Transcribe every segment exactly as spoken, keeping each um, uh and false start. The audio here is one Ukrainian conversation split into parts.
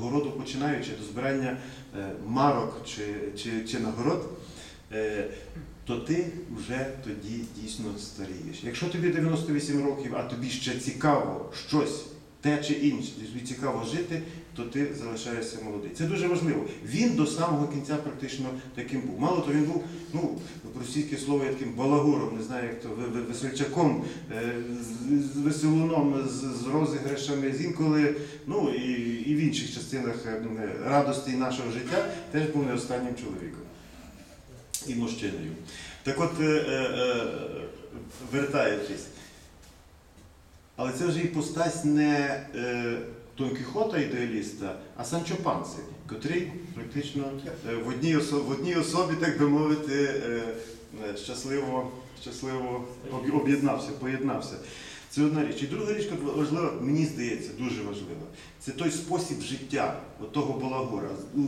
городу починаючи, до збирання марок чи, чи, чи нагород, то ти вже тоді дійсно старієш. Якщо тобі дев'яносто вісім років, а тобі ще цікаво щось, те чи інше, тобі цікаво жити, то ти залишаєшся молодий. Це дуже важливо. Він до самого кінця практично таким був. Мало того, він був, ну, російське слово, таким балагуром, не знаю, як то, весельчаком, з веселуном, з розіграшами, з інколи, ну, і, і в інших частинах радості нашого життя теж був не останнім чоловіком і мужчиною. Так от, е, е, вертаючись, але це вже іпостась не е, Дон Кіхота ідеаліста, а Санчо Панси, котрий практично е, в, одній особі, в одній особі, так би мовити, е, е, щасливо, щасливо об'єднався, поєднався. Це одна річ. І друга річ, яка важлива, мені здається, дуже важлива, це той спосіб життя от того балагура.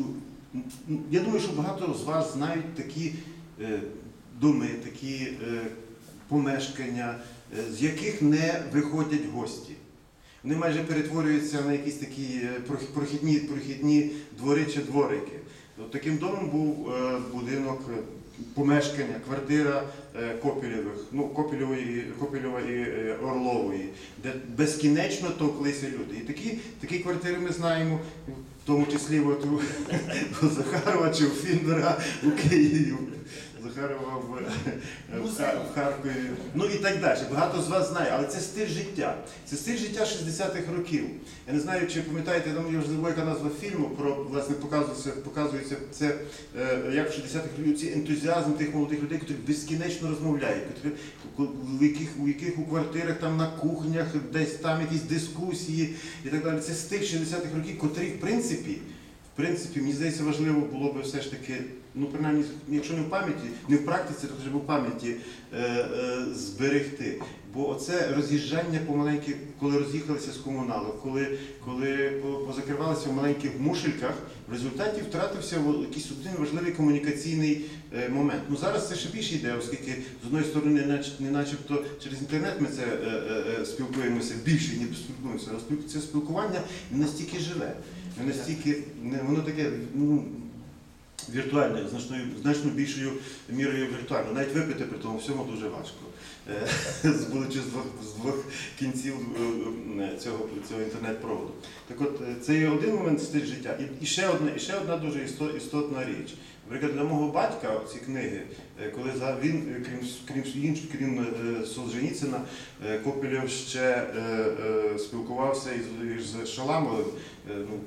Я думаю, що багато з вас знають такі е, доми, такі е, помешкання, е, з яких не виходять гості. Вони майже перетворюються на якісь такі прохідні, прохідні двори чи дворики. От таким домом був е, будинок, помешкання, квартира е, Копільових, ну, Копільової, Копільова і е, Орлової, де безкінечно товклися люди. І такі, такі квартири ми знаємо, в тому числі от у, у Захарова чи у Фіндера у Києві, Захарова в, в, в Харкові, ну і так далі. Багато з вас знає, але це стиль життя. Це стиль життя шістдесятих років. Я не знаю, чи пам'ятаєте, я вже забув, яка назва фільму, про, власне, показується, показується це, як в шістдесятих років, цей ентузіазм тих молодих людей, які безкінечно розмовляють, які, у, яких, у яких у квартирах, там на кухнях, десь там якісь дискусії і так далі. Це стиль шістдесятих років, котрий, в принципі, в принципі, мені здається, важливо було б все ж таки, ну, принаймні, якщо не в пам'яті, не в практиці, то хоча б в пам'яті е, е, зберегти. Бо оце роз'їжджання помаленьки, коли роз'їхалися з комуналок, коли, коли позакривалися в маленьких мушельках, в результаті втратився якийсь один важливий комунікаційний е, момент. Ну, зараз це ще більше йде, оскільки, з одної сторони, не, нач, не начебто через інтернет ми це е, е, спілкуємося більше, ніби спілкуємося, але це спілкування не настільки живе, не настільки, не, воно таке, ну, віртуальне, значно, значно більшою мірою віртуально. Навіть випити при тому всьому дуже важко. Будучи з двох, з двох кінців цього, цього інтернет-проводу. Так от, це є один момент стиль життя. І, і, ще, одна, і ще одна дуже істотна річ. Наприклад, для мого батька ці книги, коли він, крім, крім іншого, крім Солженіцина, Копільов ще спілкувався із, із Шаламовим, ну,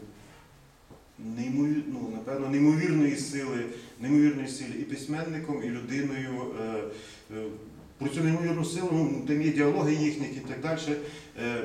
Неймовір, ну, напевно, неймовірної сили, неймовірної сили і письменником, і людиною. Е, е, про цю неймовірну силу, ну, там є діалоги їхні і так далі. Е,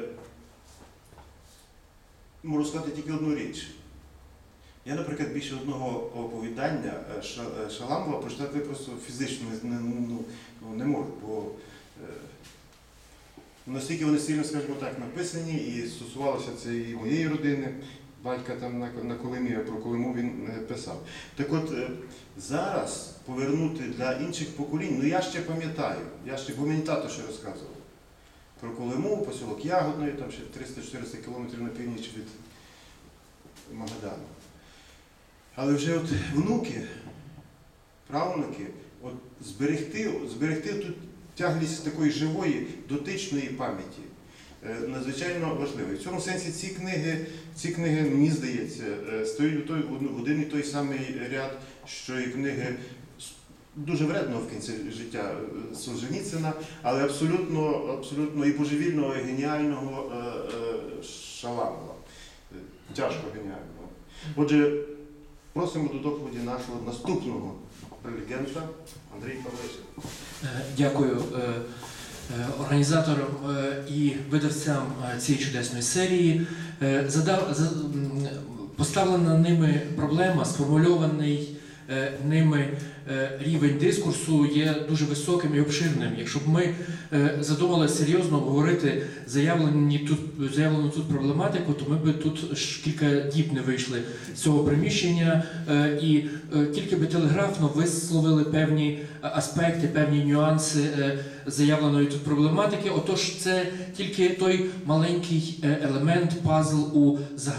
можу сказати тільки одну річ. Я, наприклад, більше одного оповідання Шаламова прочитати просто фізично не, ну, не можу, бо е, настільки вони сильно, скажімо так, написані і стосувалося це і моєї родини. Батька там на, на Колимі, про Колиму він писав. Так от, зараз повернути для інших поколінь, ну я ще пам'ятаю, я ще, бо мені тато ще розказував про Колиму, поселок Ягодної, там ще триста-чотириста кілометрів на північ від Магадану. Але вже от внуки, правнуки, от зберегти, зберегти тут тяглість такої живої, дотичної пам'яті. Надзвичайно важливий. В цьому сенсі ці книги, ці книги, мені здається, стоять в один і той самий ряд, що і книги дуже вредного в кінці життя Солженіцина, але абсолютно, абсолютно і божевільного, і геніального Шаламова. Тяжко геніального. Отже, просимо до доповіді нашого наступного прелегента Андрій Павлишин. Дякую організаторам і видавцям цієї чудесної серії. Задав, поставлена ними проблема, сформульований ними рівень дискурсу є дуже високим і обширним. Якщо б ми задумали серйозно обговорити заявлені тут, заявлену тут проблематику, то ми б тут кілька діб не вийшли з цього приміщення і тільки би телеграфно висловили певні аспекти, певні нюанси заявленої тут проблематики. Отож, це тільки той маленький е, елемент, пазл у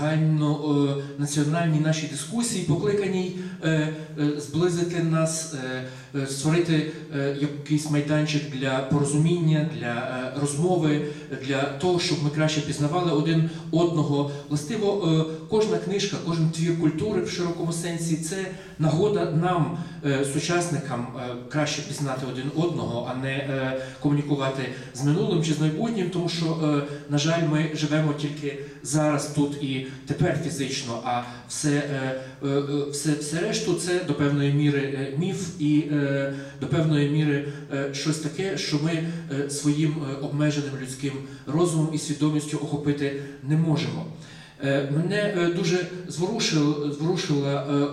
загальнонаціональній нашій дискусії, покликаній е, е, зблизити нас, е, е, створити е, якийсь майданчик для порозуміння, для е, розмови, для того, щоб ми краще пізнавали один одного. Властиво, е, кожна книжка, кожен твір культури в широкому сенсі – це нагода нам, е, сучасникам, е, краще пізнати один одного, а не е, комунікувати з минулим чи з майбутнім, тому що, е, на жаль, ми живемо тільки зараз, тут і тепер фізично, а все, е, е, все, все решту – це до певної міри е, міф і е, до певної міри е, щось таке, що ми е, своїм е, обмеженим людським розумом і свідомістю охопити не можемо. Е, Мене е, дуже зворушила, зворушила е, е,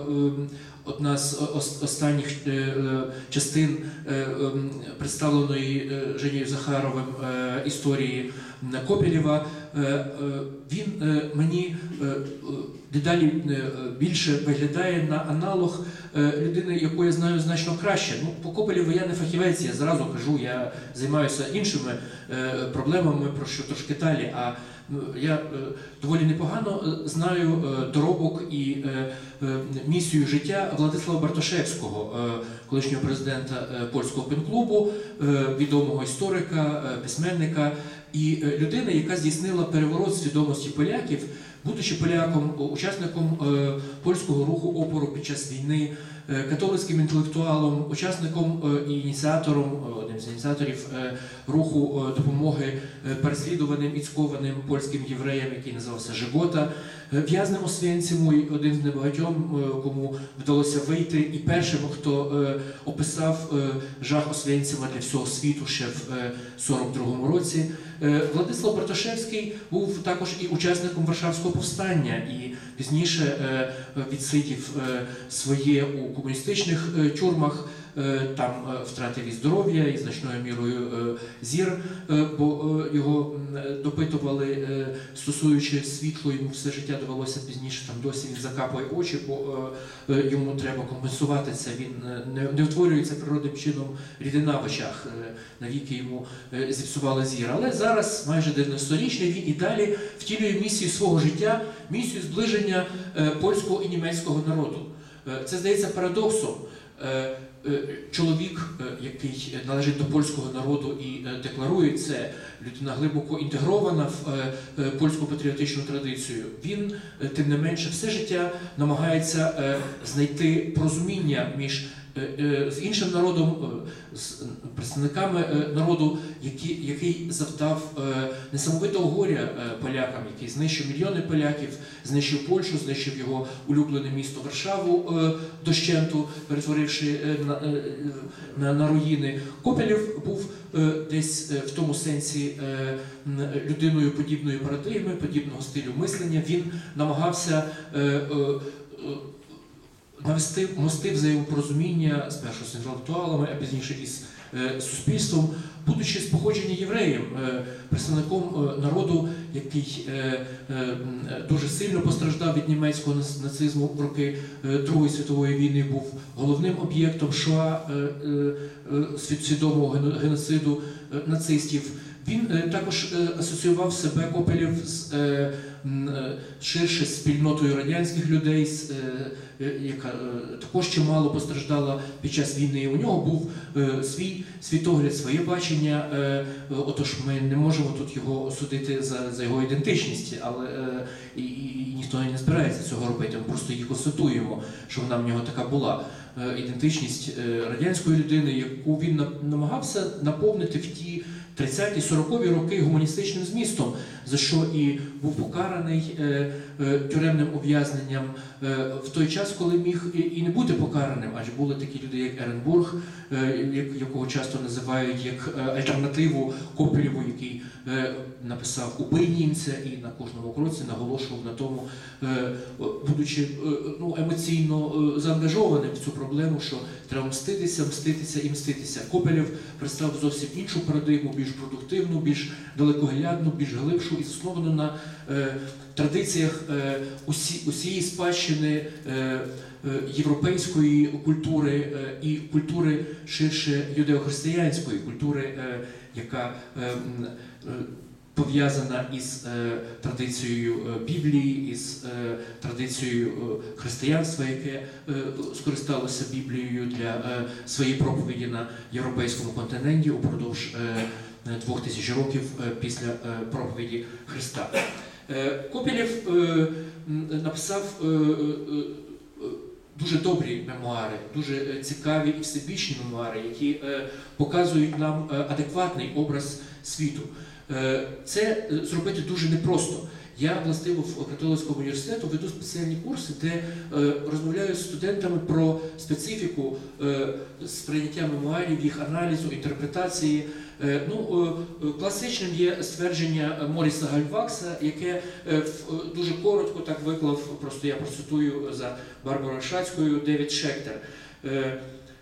одна з ос- останніх е, е, частин е, е, представленої е, Женєю Захаровим е, історії Копелєва. Е, е, Він е, мені е, е, дедалі е, більше виглядає на аналог е, людини, яку я знаю значно краще. Ну, по Копелєву я не фахівець, я зразу кажу, я займаюся іншими е, проблемами, про що трошки далі. А я е, доволі непогано е, знаю е, доробок і е, е, місію життя Владислава Бартошевського, е, колишнього президента е, польського пен-клубу, е, відомого історика, е, письменника і е, людини, яка здійснила переворот свідомості поляків, будучи поляком, учасником е, польського руху опору під час війни, е, католицьким інтелектуалом, учасником е, і ініціатором, е, одним з ініціаторів е, руху е, допомоги е, переслідуваним і цькованим польським євреям, який називався Жигота, е, в'язнем Освєнциму, і один з небагатьом, е, кому вдалося вийти, і першим, хто е, описав е, жах Освєнцима для всього світу ще в е, сорок другому році. Е, Владислав Бартошевський був також і учасником Варшавського повстання, і пізніше е, відсидів е, своє у комуністичних е, тюрмах, е, там е, втратив і здоров'я, і значною мірою е, зір, е, бо е, його м, допитували, е, стосуючи світло, йому все життя довелося пізніше, там досі він закапує очі, бо е, е, йому треба компенсувати це, він е, не, не утворюється природним чином рідина в очах, е, навіки йому е, зіпсували зір. Але зараз, майже дев'яносторічний, він і далі втілює місію свого життя, місію зближення е, польського і німецького народу. Е, Це здається парадоксом. Е, е, Чоловік, е, який належить до польського народу і е, декларує це, людина глибоко інтегрована в е, е, польську патріотичну традицію, він, е, тим не менше, все життя намагається е, знайти порозуміння між з іншим народом, з представниками народу, який, який завдав несамовитого горя полякам, який знищив мільйони поляків, знищив Польщу, знищив його улюблене місто Варшаву дощенту, перетворивши на, на, на руїни. Копелєв був десь в тому сенсі людиною подібної парадигми, подібного стилю мислення. Він намагався навести мости взаємопорозуміння спершу з інтелектуалами, а пізніше із е, суспільством, будучи з походження євреєм, е, представником е, народу, який е, е, дуже сильно постраждав від німецького нацизму в роки е, Другої світової війни, був головним об'єктом Шоа, е, е, свідомого геноциду е, нацистів. Він е, також е, асоціював себе, Копелєв, з е, ширше з спільнотою радянських людей, з, е, яка е, також чимало постраждала під час війни. У нього був е, свій світогляд, своє бачення, е, отож ми не можемо тут його осудити за, за його ідентичність, але е, і, і, і ніхто не збирається цього робити, ми просто її констатуємо, що вона в нього така була. Е, ідентичність е, радянської людини, яку він намагався наповнити в ті тридцяті-сорокові роки гуманістичним змістом, за що і був покараний е, е, тюремним ув'язненням е, в той час, коли міг і, і не бути покараним, адже були такі люди, як Еренбург, е, якого часто називають як альтернативу Копелєву, який е, написав «Убий німця» і на кожному кроці наголошував на тому, е, будучи е, ну, емоційно е, заангажованим в цю проблему, що треба мститися, мститися і мститися. Копелєв представив зовсім іншу парадигму, більш продуктивну, більш далекоглядну, більш глибшу вийшов і засновано на е, традиціях е, усі, усієї спадщини е, е, європейської культури е, і культури ширше юдеохристиянської культури, е, яка е, е, пов'язана із е, традицією е, Біблії, із е, традицією е, християнства, яке е, скористалося Біблією для е, своєї проповіді на європейському континенті упродовж е, двох тисяч років е, після е, проповіді Христа. Е, Копілєв е, написав е, е, дуже добрі мемуари, дуже цікаві і всебічні мемуари, які е, показують нам е, адекватний образ світу. Е, Це зробити дуже непросто. Я, властиво, в католицькому університету веду спеціальні курси, де е, розмовляю з студентами про специфіку е, сприйняття мемуарів, їх аналізу, інтерпретації. Е, ну, е, класичним є ствердження Моріса Гальвакса, яке е, в, дуже коротко так виклав, просто я процитую за Барбарою Шацькою, Девід Шектер. Е,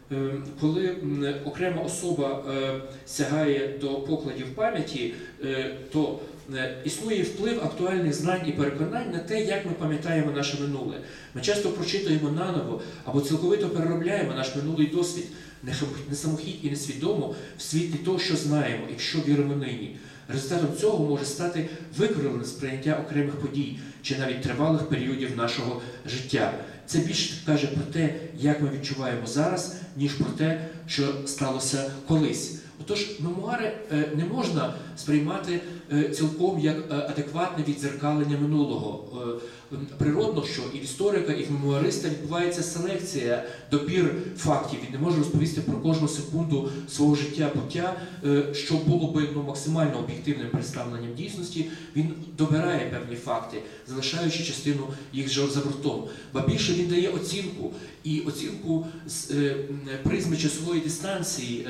Коли окрема особа сягає до покладів пам'яті, то існує вплив актуальних знань і переконань на те, як ми пам'ятаємо наше минуле. Ми часто прочитуємо наново або цілковито переробляємо наш минулий досвід, не самохідь і несвідомо в світлі того, що знаємо і в що віримо нині. Результатом цього може стати викривлене сприйняття окремих подій чи навіть тривалих періодів нашого життя. Це більше каже про те, як ми відчуваємо зараз, ніж про те, що сталося колись. Отож, мемуари не можна сприймати цілком як адекватне віддзеркалення минулого. Природно, що і в історика, і в мемуариста відбувається селекція, добір фактів. Він не може розповісти про кожну секунду свого життя, буття, що було би ну, максимально об'єктивним представленням дійсності. Він добирає певні факти, залишаючи частину їх за бортом. Ба більше він дає оцінку, і оцінку з призми часової дистанції,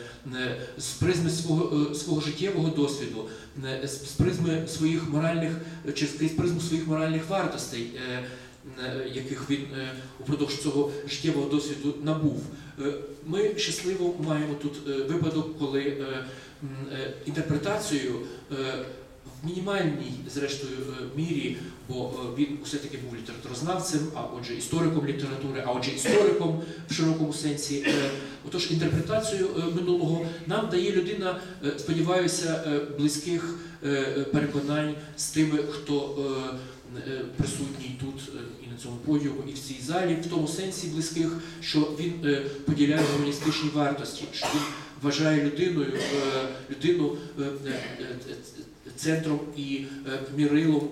з призми свого, свого життєвого досвіду, з призми своїх моральних, чи з призму своїх моральних вартостей, яких він упродовж цього життєвого досвіду набув. Ми щасливо маємо тут випадок, коли інтерпретацію в мінімальній, зрештою, мірі, бо він все-таки був літературознавцем, а отже істориком літератури, а отже істориком в широкому сенсі. Отож, інтерпретацію минулого нам дає людина, сподіваюся, близьких переконань з тими, хто присутній тут і на цьому подіуму, і в цій залі, в тому сенсі близьких, що він поділяє гуманістичні вартості, що він вважає людиною, людину центром і мірилом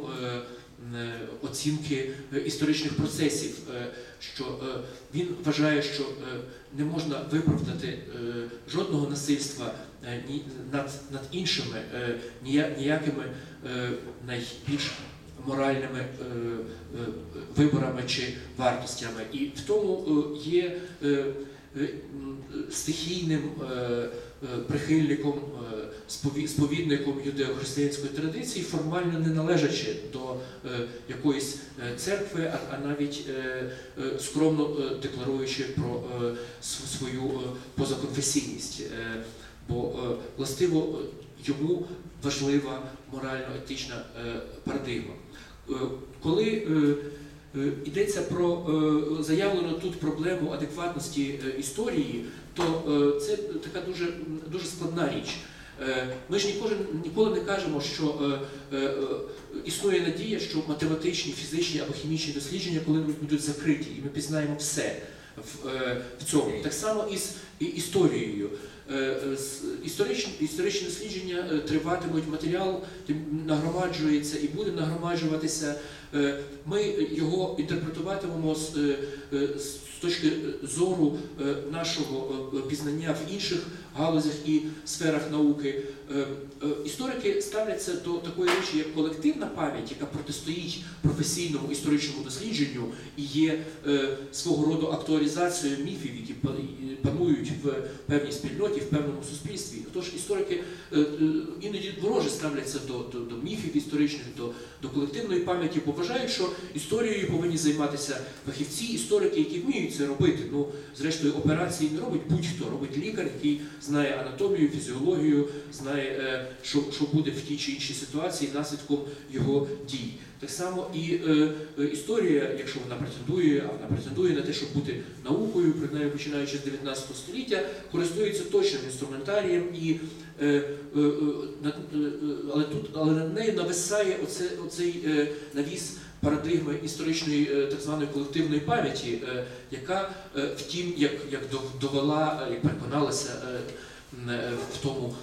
оцінки історичних процесів, що він вважає, що не можна виправдати жодного насильства над, над іншими ніякими найбільш моральними виборами чи вартостями. І в тому є стихійним прихильником, сповідником юдеохристиянської традиції, формально не належачи до якоїсь церкви, а навіть скромно декларуючи про свою позаконфесійність. Бо, властиво, йому важлива морально-етична парадигма. Коли йдеться про заявлену тут проблему адекватності історії, то це така дуже, дуже складна річ. Ми ж ніколи, ніколи не кажемо, що існує надія, що математичні, фізичні або хімічні дослідження коли-небудь будуть закриті, і ми пізнаємо все в, в цьому. Так само і з історією. Історичні, історичні дослідження триватимуть, матеріал нагромаджується і буде нагромаджуватися. Ми його інтерпретуватимемо з, з точки зору нашого пізнання в інших галузях і сферах науки. Історики ставляться до такої речі, як колективна пам'ять, яка протистоїть професійному історичному дослідженню і є свого роду актуалізацією міфів, які панують в певній спільноті, історики в певному суспільстві. Тож історики е, е, іноді вороже ставляться до, до, до міфів історичних, до, до колективної пам'яті, бо вважають, що історією повинні займатися фахівці, історики, які вміють це робити. Ну, зрештою, операції не робить будь-хто, робить лікар, який знає анатомію, фізіологію, знає, е, що, що буде в тій чи іншій ситуації наслідком його дій. Так само і е, е, історія, якщо вона претендує, а вона претендує на те, щоб бути наукою, принаймні починаючи з дев'ятнадцятого століття, користується точним інструментарієм, і, е, е, е, над, е, але, тут, але над нею нависає оце, оцей е, навіс парадигми історичної е, так званої колективної пам'яті, е, яка, е, втім, як, як довела, як переконалася е, е, в тому,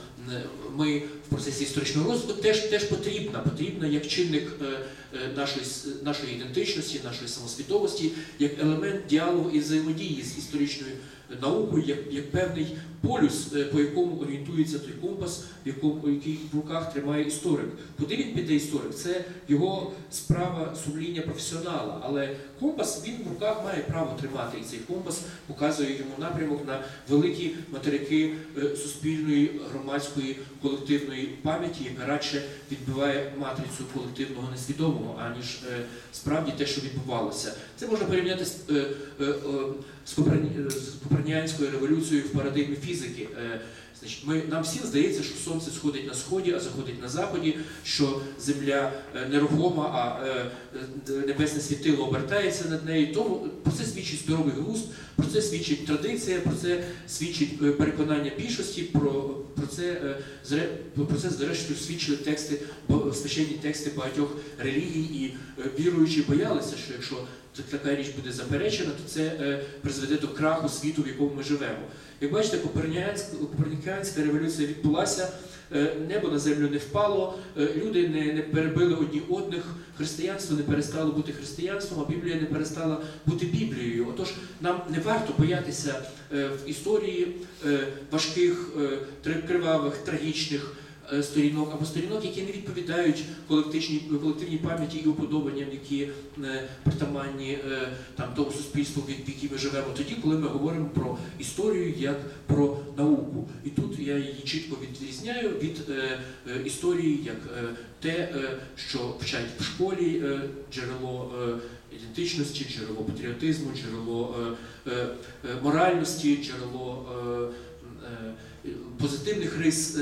ми в процесі історичного розвитку теж, теж потрібна, потрібна як чинник е, е, нашої, нашої ідентичності, нашої самосвідомості, як елемент діалогу і взаємодії з історичною наукою, як, як певний полюс, е, по якому орієнтується той компас, в якому, який в руках тримає історик. Куди він піде історик? Це його справа сумління професіонала, але компас він в руках має право тримати, і цей компас показує йому напрямок на великі материки е, суспільної, громадської, колективної пам'яті, яка радше відбиває матрицю колективного несвідомого, аніж е, справді те, що відбувалося. Це можна порівняти з, е, е, е, з, Коперні, з Коперніанською революцією в парадигмі фізики. Е, Значить, ми, нам всім здається, що сонце сходить на сході, а заходить на заході, що земля е, нерухома, а е, небесне світило обертається над нею. Тому про це свідчить здоровий глузд, про це свідчить традиція, про це свідчить е, переконання більшості, про, про, це, е, зре, про це зрештою свідчили тексти, священні тексти багатьох релігій, і е, віруючі боялися, що якщо така річ буде заперечена, то це е, призведе до краху світу, в якому ми живемо. Як бачите, Коперніканська революція відбулася, небо на землю не впало, люди не, не перебили одні одних, християнство не перестало бути християнством, а Біблія не перестала бути Біблією. Отож, нам не варто боятися в історії важких, кривавих, трагічних сторінок, або сторінок, які не відповідають колективній, колективній пам'яті і уподобанням, які е, притаманні е, там, тому суспільству, в якій ми живемо тоді, коли ми говоримо про історію як про науку. І тут я її чітко відрізняю від е, е, історії як е, те, е, що вчать в школі, е, джерело е, ідентичності, джерело патріотизму, джерело е, е, моральності, джерело е, е, позитивних рис,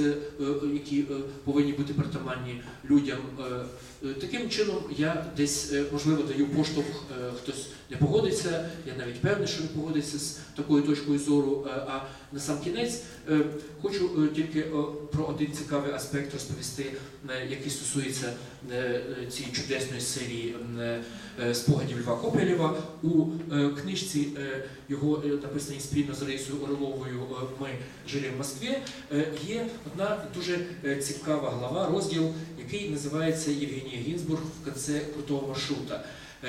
які повинні бути притаманні людям. Таким чином, я десь, можливо, даю поштовх, хтось не погодиться, я навіть певний, що не погодиться з такою точкою зору, а на сам кінець хочу тільки про один цікавий аспект розповісти, який стосується цієї чудесної серії спогадів Льва Копелєва. У книжці його, написаній спільно з Раїсою Орловою «Ми жили в Москві», є одна дуже цікава глава, розділ, який називається «Євгенія Гінзбург в кінці крутого маршрута».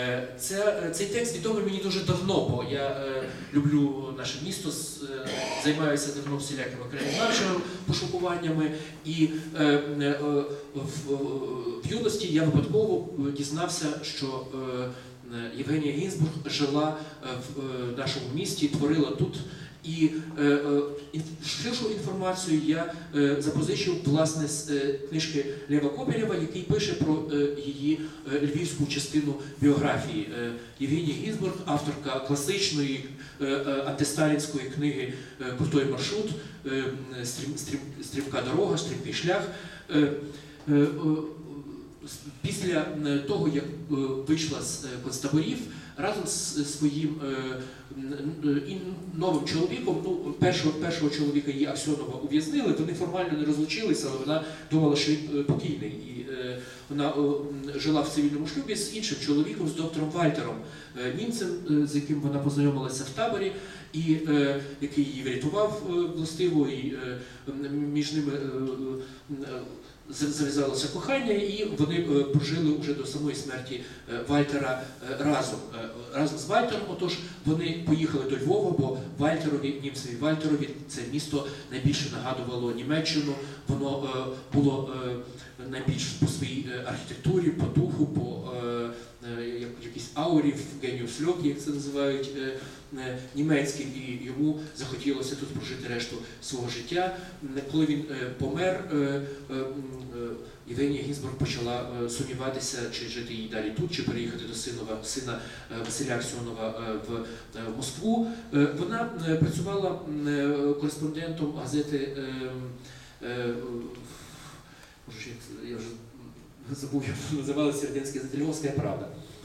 Це, цей текст відомий мені дуже давно, бо я е, люблю наше місто, е, займаюся давно всілякими краєзнавчими пошукуваннями, і е, е, в, в юності я випадково дізнався, що е, Євгенія Гінзбург жила в е, нашому місті, творила тут. І е, е, ширшу інформацію я е, запозичив, власне, з е, книжки Лева Копелєва, який пише про е, її е, львівську частину біографії. Е, Євгенія Гінзбург, авторка класичної е, е, антисталінської книги е, «Крутой маршрут», е, стрім, стрім, «Стрімка дорога», «Стрімкий шлях». Е, е, е, Після того, як вийшла з концтаборів, разом з своїм новим чоловіком, ну, першого, першого чоловіка її Аксьонова ув'язнили, вони формально не розлучилися, але вона думала, що він покійний. І вона жила в цивільному шлюбі з іншим чоловіком, з доктором Вальтером, німцем, з яким вона познайомилася в таборі, і який її врятував властиво, і між ними зав'язалося кохання, і вони прожили вже до самої смерті Вальтера разом. Разом з Вальтером, отож, вони поїхали до Львова, бо Вальтерові, німцеві Вальтерові, це місто найбільше нагадувало Німеччину, воно було найбільш по своїй архітектурі, по духу, по е, як- якийсь аурів, геніус льокі, як це називають, е, е, німецьким, і йому захотілося тут прожити решту свого життя. М, Коли він е, помер, е, е, м, е, Євгенія Гінзбург почала е, сумніватися, чи жити їй далі тут, чи переїхати до синова, сина е, Василя Аксьонова е, в е, Москву. Е, Вона е, працювала м, е, кореспондентом газети. е, е, Може, я- я вже забув, як називалася радянська газета «Львовська правда».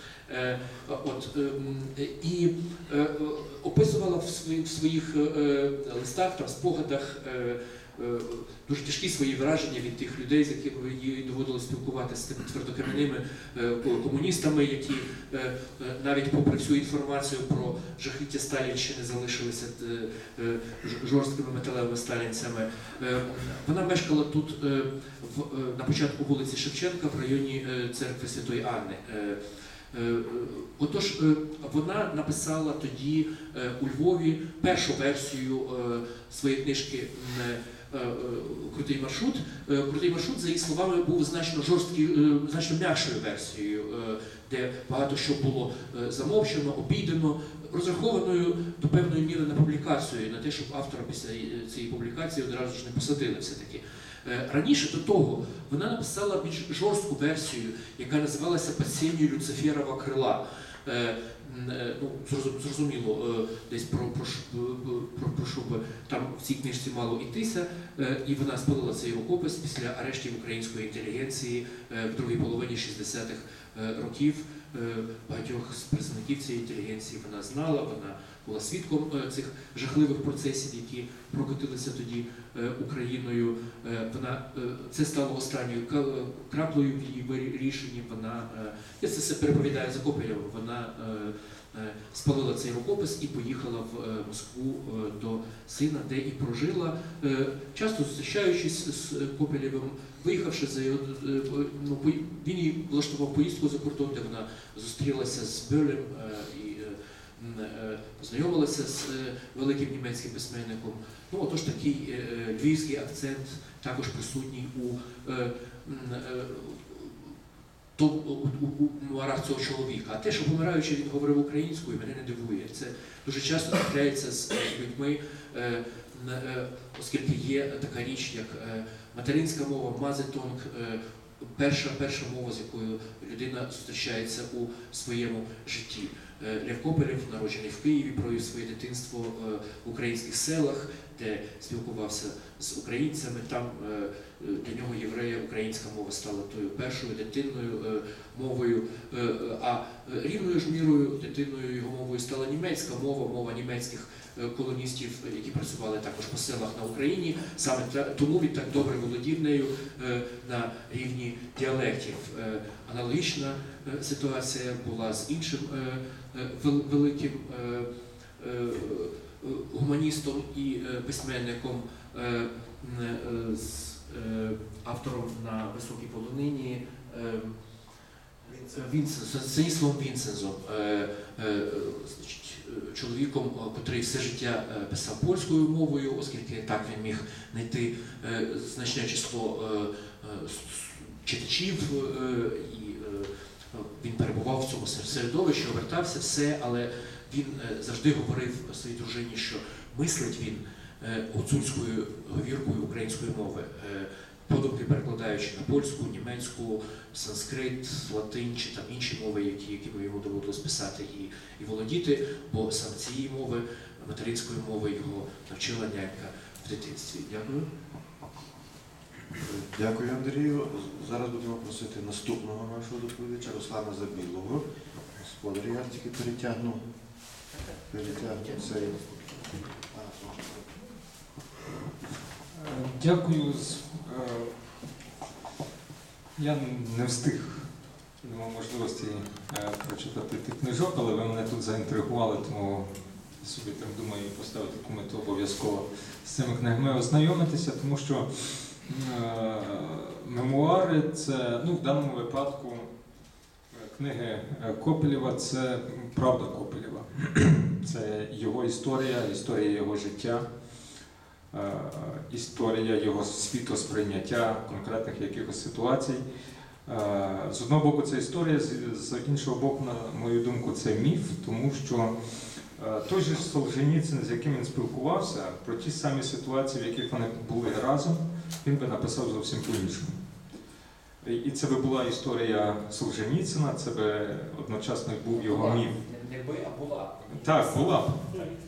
Е, От, ем, і е, е, описувала в своїх, в своїх е, листах, там, спогадах е, е, дуже тяжкі свої враження від тих людей, з якими їй доводилося спілкуватися, з тими твердокам'яними е, комуністами, які е, е, навіть попри всю інформацію про жахіття Сталінщини залишилися е, е, ж- жорсткими металевими сталінцями. Е, Вона мешкала тут е, в, е, на початку вулиці Шевченка в районі е, церкви Святої Анни. Е, Е, Отож, е, вона написала тоді е, у Львові першу версію е, своєї книжки м, е, е, «Крутий маршрут». Е, «Крутий маршрут», за її словами, був значно жорсткий, е, значно м'якшою версією, е, де багато що було е, замовчено, обійдено, розрахованою до певної міри на публікацію, на те, щоб автора після цієї публікації одразу ж не посадили все-таки. Е, Раніше до того вона написала більш жорстку версію, яка називалася «Пасінню Люциферова крила». Е, м, е, Ну, зрозу- зрозуміло, е, десь про, про, ш- про, про, про що б там в цій книжці мало йтися, е, і вона спалила цей рукопис після арештів української інтелігенції е, в другій половині шістдесятих е, років. Е, Багатьох з представників цієї інтелігенції вона знала, вона була свідком е, цих жахливих процесів, які прокотилися тоді е, Україною. Е, Вона е, це стало останньою ка- е, краплею в її вирі- рішенні. Вона е, я це все переповідаю за Копелєвим. Вона е, е, спалила цей рукопис і поїхала в е, Москву е, до сина, де і прожила, е, часто зустрічаючись з Копелєвим, виїхавши за його, е, ну, пої- він їй влаштував поїздку за кордон, де вона зустрілася з Бьолем е, і е, м, е, познайомилася з е, великим німецьким письменником. Ну, отож, такий е, е, львівський акцент також присутній у, е, м, е, то, у, у, у мемуарах цього чоловіка. А те, що помираючи, він говорив українською, мене не дивує. Це дуже часто трапляється з е, людьми, е, м, е, оскільки є така річ, як е, материнська мова, мазетонг, е, перша, перша мова, з якою людина зустрічається у своєму житті. Е, Лев Копелєв, народжений в Києві, провів своє дитинство е, в українських селах, де спілкувався з українцями. Там е, для нього єврея українська мова стала тою першою дитинною е, мовою, е, е, а е, рівною ж мірою дитиною його мовою стала німецька мова, мова німецьких е, колоністів, які працювали також по селах на Україні. Саме та- тому він так добре володів нею е, на рівні діалектів. Е, Аналогічна е, ситуація була з іншим е, е, вел- великим е, е, е, гуманістом і е, письменником, е, м, е, з е, автором на високій полонині е, Вінсен- Станіславом Вінсензом, е, е, значить, е, чоловіком, е, котрий все життя е, писав польською мовою, оскільки так він міг знайти е, значне число е, е, с- читачів, е, і е, він перебував в цьому середовищі, обертався все, але він е, завжди говорив своїй дружині, що мислить він е, гуцульською говіркою української мови, е, подумки перекладаючи на польську, німецьку, санскрит, латинь чи там інші мови, які, якими йому доводилось писати і, і володіти, бо саме цієї мови, материнської мови, його навчила нянька в дитинстві. Дякую. Дякую, Андрію. Зараз будемо просити наступного нашого доповідача Руслана Забілого. Господарі, я тільки перетягну. Перетягну цей. Дякую. З- е, Я не встиг, не мав можливості е, прочитати тих книжок, але ви мене тут заінтригували, тому собі так думаю поставити кому-то обов'язково з цими книгами ознайомитися, тому що е, мемуари це, ну, в даному випадку е, книги е, Копелєва – це правда Копелєва. Це його історія, історія його життя. Е, історія його світосприйняття конкретних якихось ситуацій. Е, З одного боку, це історія, з з іншого боку, на мою думку, це міф, тому що е, той же Солженіцин, з яким він спілкувався, про ті самі ситуації, в яких вони були разом, він би написав зовсім по-іншому. І- І це би була історія Солженіцина, це би одночасно й був його міф. Не би, а була. Так, була б.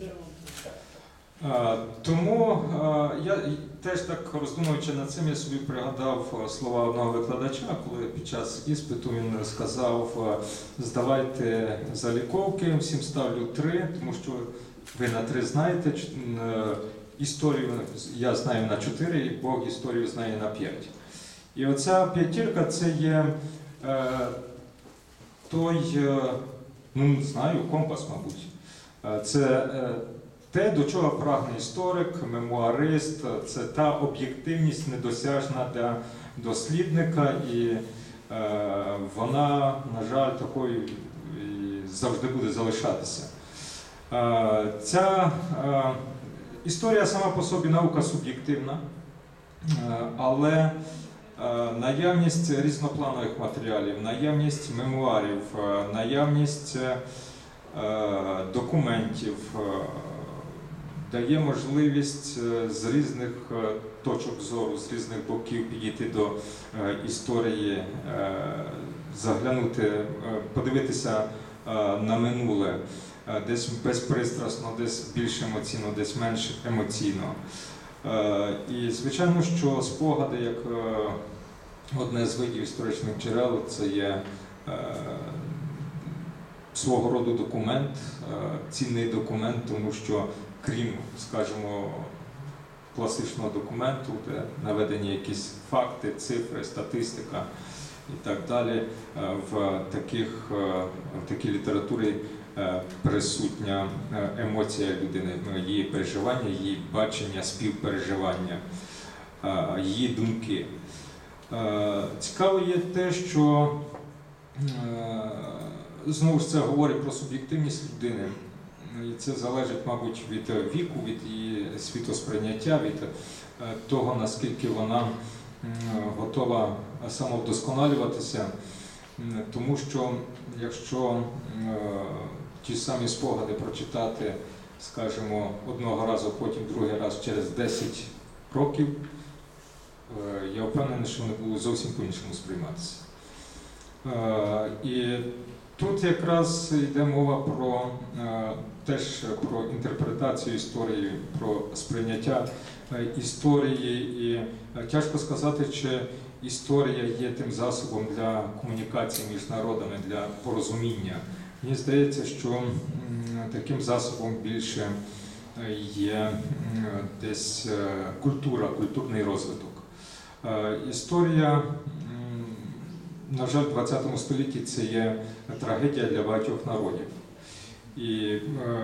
Е, Тому е, я й- теж так роздумуючи над цим, я собі пригадав е, слова одного викладача, коли під час іспиту він сказав: е, здавайте заліковки, всім ставлю три, тому що ви на три знаєте, ч- е, історію я знаю на чотири, і Бог історію знає на п'ять. І оця п'ятірка це є е, той, е, ну не знаю, компас, мабуть. Е, Це е, те, до чого прагне історик, мемуарист, це та об'єктивність недосяжна для дослідника, і е, вона, на жаль, такою і завжди буде залишатися. Е, ця е, історія сама по собі наука суб'єктивна, е, але е, наявність різнопланових матеріалів, наявність мемуарів, е, наявність е, документів е, дає можливість е, з різних е, точок зору, з різних боків підійти до е, історії, е, заглянути, е, подивитися е, на минуле, е, десь безпристрасно, десь більш емоційно, десь менш емоційно. Е, І звичайно, що спогади, як е, одне з видів історичних джерел, це є е, свого роду документ, е, цінний документ, тому що крім, скажімо, класичного документу, де наведені якісь факти, цифри, статистика і так далі, е, в, таких, е, в такій літературі е, присутня е, емоція людини, її переживання, її бачення, співпереживання, е, її думки. Е, Цікаво є те, що е, знову ж це говорить про суб'єктивність людини. І це залежить, мабуть, від віку, від її світосприйняття, від е, того, наскільки вона м, готова самовдосконалюватися. М, Тому що, якщо м, е, ті самі спогади прочитати, скажімо, одного разу, потім другий раз через десять років, е, я впевнений, що вони будуть зовсім по-іншому сприйматися. Е, І тут якраз йде мова про е, теж про інтерпретацію історії, про сприйняття е, історії. І е, тяжко сказати, чи історія є тим засобом для комунікації між народами, для порозуміння. Мені здається, що м, таким засобом більше е, є м, десь е, культура, культурний розвиток. Е, Історія, м, на жаль, в ХХ столітті це є трагедія для багатьох народів. І е,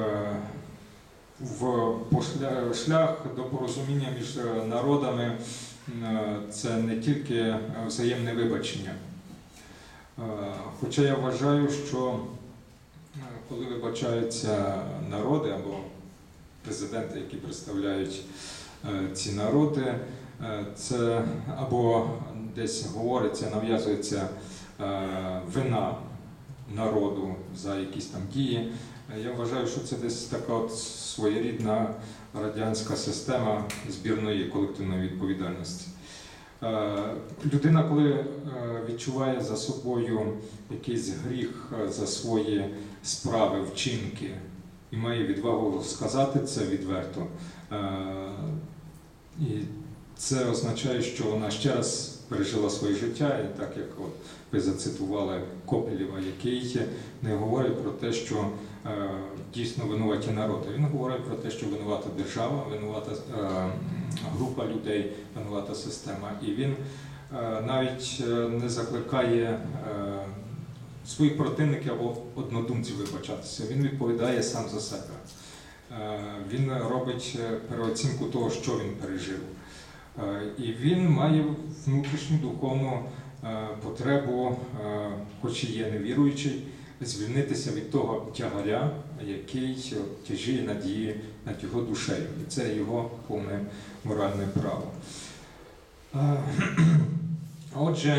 в пошля- шлях до порозуміння між народами е, це не тільки взаємне вибачення. Е, Хоча я вважаю, що е, коли вибачаються народи або президенти, які представляють е, ці народи, е, це або десь говориться, нав'язується е, вина народу за якісь там дії. Я вважаю, що це десь така от своєрідна радянська система збірної колективної відповідальності. Е, Людина, коли е, відчуває за собою якийсь гріх за свої справи, вчинки, і має відвагу сказати це відверто, е, і це означає, що вона ще раз пережила своє життя, і так як от ви зацитували Копелєва, який не говорить про те, що е, дійсно винуваті народи. Він говорить про те, що винувата держава, винувата е, група людей, винувата система. І він е, навіть е, не закликає е, своїх противників або однодумців вибачатися. Він відповідає сам за себе. Е, він робить переоцінку того, що він пережив. Е, і він має внутрішню духовну е, потребу, е, хоч і є невіруючий, звільнитися від того тягаря, який тяжіє над, її, над його душею. І це його повне моральне право. Е, Отже,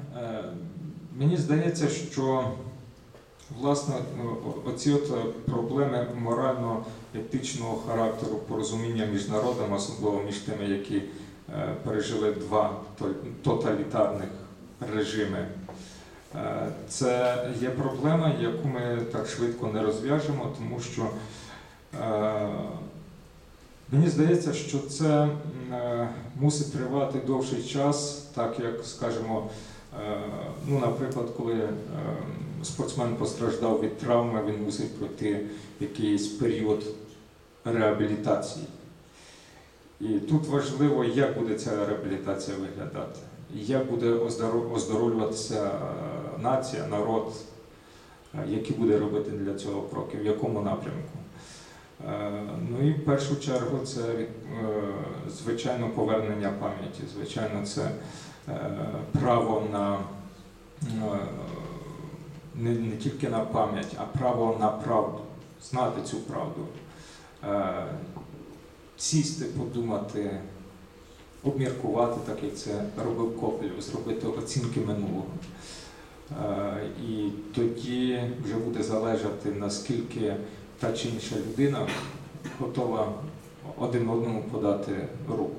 е, мені здається, що власне о- оці от проблеми морально-етичного характеру, порозуміння між народами, особливо між тими, які е, пережили два то- тоталітарних режими, е, це є проблема, яку ми так швидко не розв'яжемо, тому що е, мені здається, що це е, мусить тривати довший час, так як, скажімо, е, ну, наприклад, коли е, спортсмен постраждав від травми, він мусить пройти якийсь період реабілітації. І тут важливо, як буде ця реабілітація виглядати, як буде оздоро- оздоровлюватися е, нація, народ, е, які буде робити для цього кроки, в якому напрямку. Е, Ну і в першу чергу це, е, звичайно, повернення пам'яті, звичайно, це е, право на е, не, не тільки на пам'ять, а право на правду, знати цю правду, е, сісти, подумати, обміркувати, так як це робив Копелєв, зробити оцінки минулого. Е, І тоді вже буде залежати, наскільки та чи інша людина готова один одному подати руку.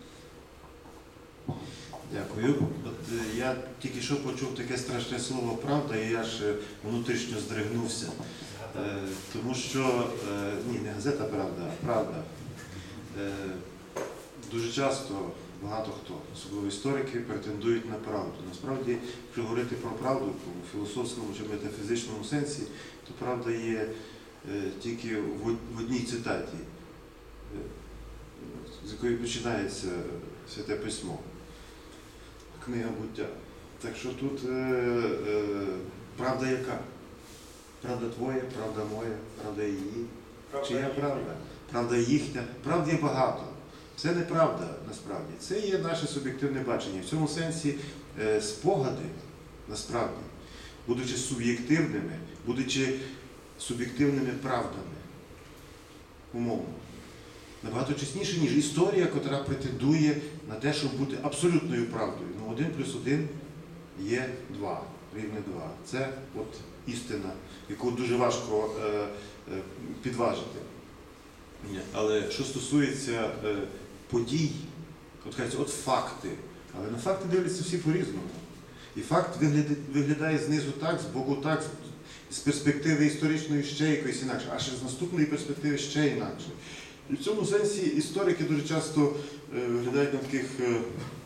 Дякую. От е, я тільки що почув таке страшне слово правда, і я ж е, внутрішньо здригнувся. Е, тому що, е, ні, не газета Правда, а правда. Е, дуже часто багато хто, особливо історики, претендують на правду. Насправді, якщо говорити про правду у філософському чи метафізичному сенсі, то правда є е, тільки в, од- в одній цитаті, е, з якої починається Святе Письмо. Книга буття. Так що тут е, е, правда яка? Правда твоя, правда моя, правда її. Чия правда? Правда їхня. Правд є багато. Це не правда насправді. Це є наше суб'єктивне бачення. В цьому сенсі е, спогади, насправді, будучи суб'єктивними, будучи суб'єктивними правдами, умовно, набагато чесніше, ніж історія, яка претендує на те, щоб бути абсолютною правдою. Ну, один плюс один є два, рівне два. Це от істина, яку дуже важко е, е, підважити. Ні. Але що стосується е, подій, от кажуть, от факти. Але на факти дивляться всі по-різному. І факт виглядає, виглядає знизу так, з боку так, з, з перспективи історичної ще якоїсь інакше, а ще з наступної перспективи ще інакше. І в цьому сенсі історики дуже часто е, виглядають на таких е,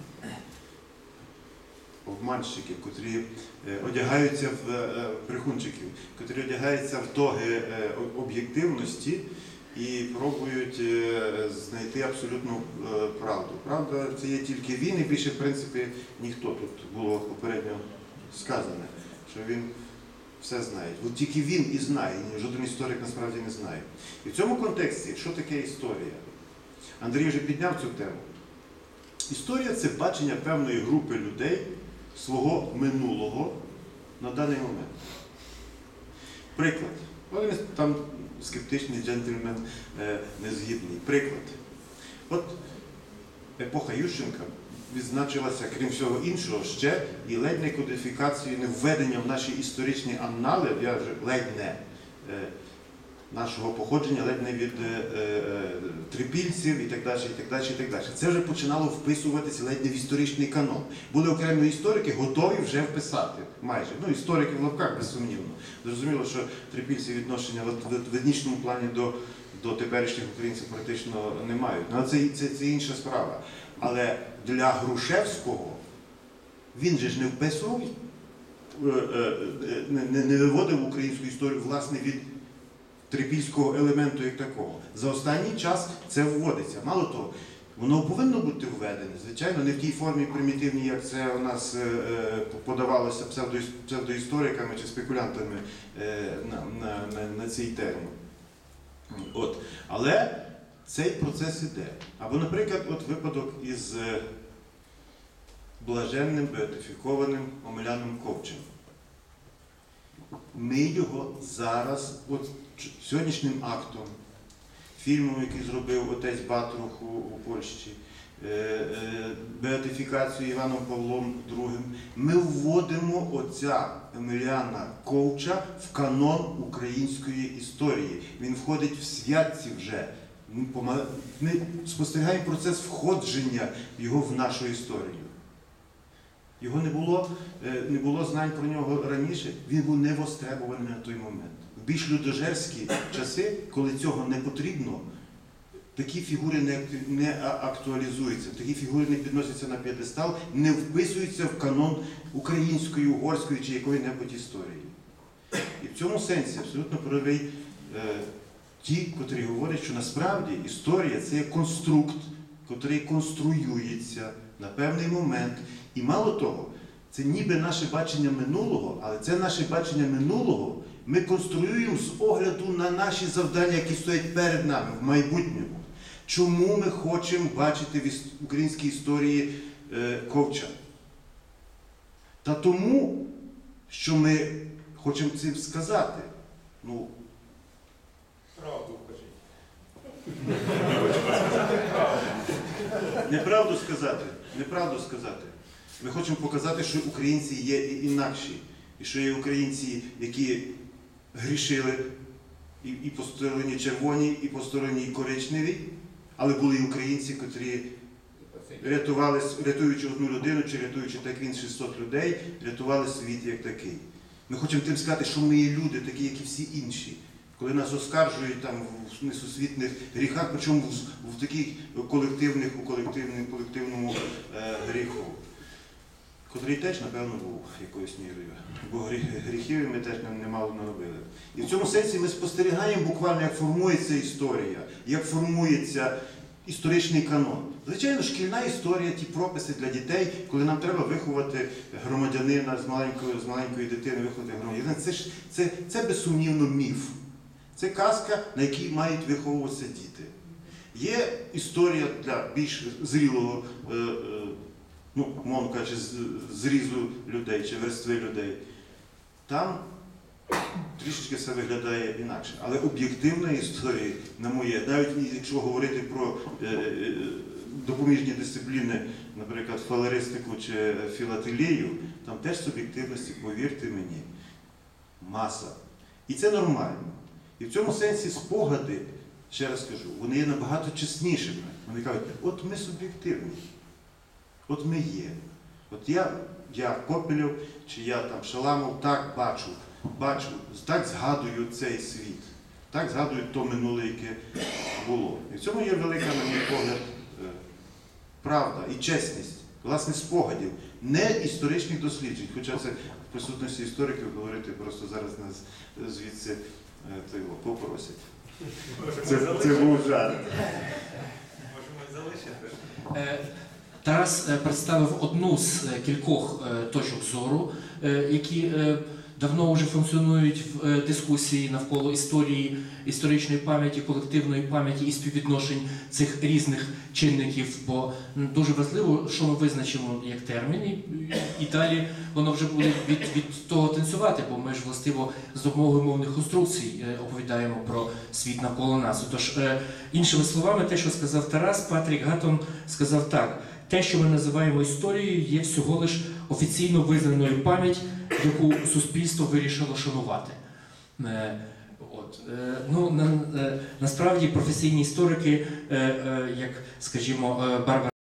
обманщиків, котрі е, одягаються в е, брехунчиків, котрі одягаються в тоги е, об'єктивності і пробують е, знайти абсолютну е, правду. Правда, це є тільки він і більше, в принципі, ніхто. Тут було попередньо сказане, що він все знає. От тільки він і знає, і жоден історик насправді не знає. І в цьому контексті, що таке історія? Андрій вже підняв цю тему. Історія – це бачення певної групи людей свого минулого на даний момент. Приклад. Один там скептичний джентльмен е, незгідний. Приклад. От епоха Ющенка відзначилася, крім всього іншого, ще і ледь не кодифікацією, не введенням в наші історичні анали, я вже ледь не е, нашого походження, ледь не від е, е, трипільців і так далі, і так далі, і так далі. Це вже починало вписуватися ледь не в історичний канон. Були окремі історики, готові вже вписати, майже. Ну, історики в лапках, безсумнівно. Зрозуміло, що трипільці відношення в, в, в етнічному плані до, до теперішніх українців практично не мають. Ну, це, це, це інша справа. Але для Грушевського він же ж не вписував, не, не, не виводив українську історію, власне, від трипільського елементу як такого. За останній час це вводиться. Мало того, воно повинно бути введене, звичайно, не в тій формі примітивній, як це у нас подавалося псевдоісториками чи спекулянтами на, на, на, на цій темі. От. Але цей процес іде. Або, наприклад, от випадок із блаженним, беатифікованим Омеляним Ковчем. Ми його зараз, от сьогоднішнім актом, фільмом, який зробив отець Батрух у, у Польщі, е, е, беатифікацію Іваном Павлом другим, ми вводимо отця Еміліана Ковча в канон української історії. Він входить в святці вже. Ми пома- Ми спостерігаємо процес входження його в нашу історію. Його не було, е, не було знань про нього раніше, він був не востребуваний на той момент. В більш людожерські часи, коли цього не потрібно, такі фігури не, акту- не а- актуалізуються, такі фігури не підносяться на п'єдестал, не вписуються в канон української, угорської чи якої-небудь історії. І в цьому сенсі абсолютно правий е, ті, котрі говорять, що насправді історія – це є конструкт, котрий конструюється на певний момент. І мало того, це ніби наше бачення минулого, але це наше бачення минулого ми конструюємо з огляду на наші завдання, які стоять перед нами в майбутньому. Чому ми хочемо бачити в іс- українській історії е, Ковча? Та тому, що ми хочемо цим сказати. Ну, Правду кажіть. неправду сказати, неправду сказати. Ми хочемо показати, що українці є і інакші. І що є українці, які грішили і, і по стороні червоній, і по стороні коричневій, але були і українці, котрі рятували, рятуючи одну людину, чи рятуючи так він шістсот людей, рятували світ як такий. Ми хочемо тим сказати, що ми є люди, такі, як і всі інші. Коли нас оскаржують там в несусвітних гріхах, причому в, в таких колективних, у колективному, колективному е, гріху, котрий теж, напевно, був якоюсь мірою, бо грі- гріхів ми теж немало наробили. І в цьому сенсі ми спостерігаємо буквально, як формується історія, як формується історичний канон. Звичайно, шкільна історія, ті прописи для дітей, коли нам треба виховати громадянина з маленької, з маленької дитини, виховати громадянина, це, ж, це, це безсумнівно міф. Це казка, на якій мають виховуватися діти. Є історія для більш зрілого, е, е, ну, мовно кажучи, з- зрізу людей чи верстви людей. Там трішечки все виглядає інакше. Але об'єктивної історії, на моє, навіть якщо говорити про е, е, допоміжні дисципліни, наприклад, фалеристику чи філателію, там теж суб'єктивності, повірте мені, маса. І це нормально. І в цьому сенсі спогади, ще раз кажу, вони є набагато чеснішими. Вони кажуть, от ми суб'єктивні, от ми є. От я, я Попелєв, чи я там Шаламов, так бачу, бачу, так згадую цей світ, так згадую то минуле, яке було. І в цьому є велика, на мій погляд, е, правда і чесність, власне, спогадів, не історичних досліджень, хоча це в присутності істориків говорити просто зараз нас звідси е, то його попросять. Це, це був жарт. Можемо і залишити. Е, Тарас е, представив одну з е, кількох е, точок зору, е, які е, давно вже функціонують в е, дискусії навколо історії, історичної пам'яті, колективної пам'яті і співвідношень цих різних чинників. Бо м, дуже важливо, що ми визначимо як термін, і, і далі воно вже буде від, від того танцювати, бо ми ж властиво з допомогою мовних конструкцій е, оповідаємо про світ навколо нас. Тож, е, іншими словами, те, що сказав Тарас, Патрік Гаттон сказав так: те, що ми називаємо історією, є всього лиш офіційно визнаною пам'ять, яку суспільство вирішило шанувати. Е, От. Е, ну, на, е, насправді професійні історики, е, е, як, скажімо, е, Барбара